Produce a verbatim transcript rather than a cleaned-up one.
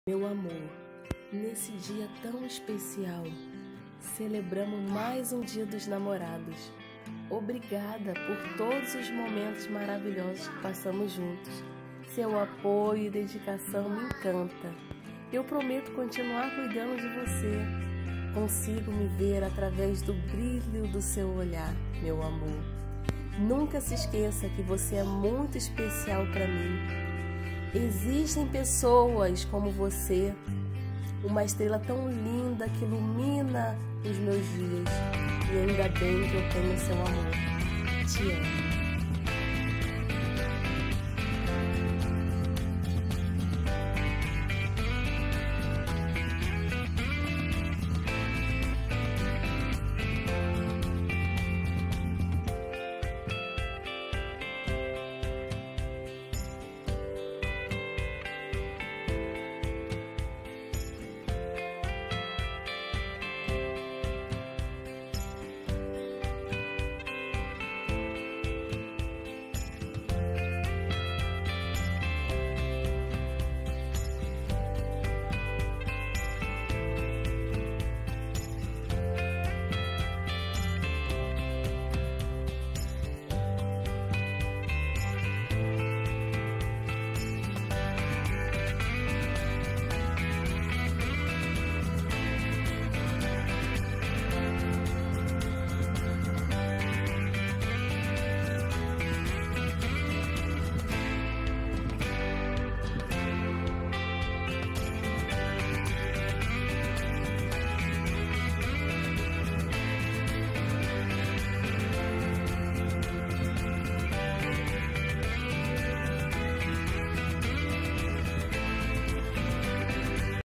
Meu amor, nesse dia tão especial, celebramos mais um dia dos namorados. Obrigada por todos os momentos maravilhosos que passamos juntos. Seu apoio e dedicação me encanta. Eu prometo continuar cuidando de você. Consigo me ver através do brilho do seu olhar, meu amor. Nunca se esqueça que você é muito especial para mim. Existem pessoas como você, uma estrela tão linda que ilumina os meus dias. E ainda bem que eu tenho seu amor. Te amo.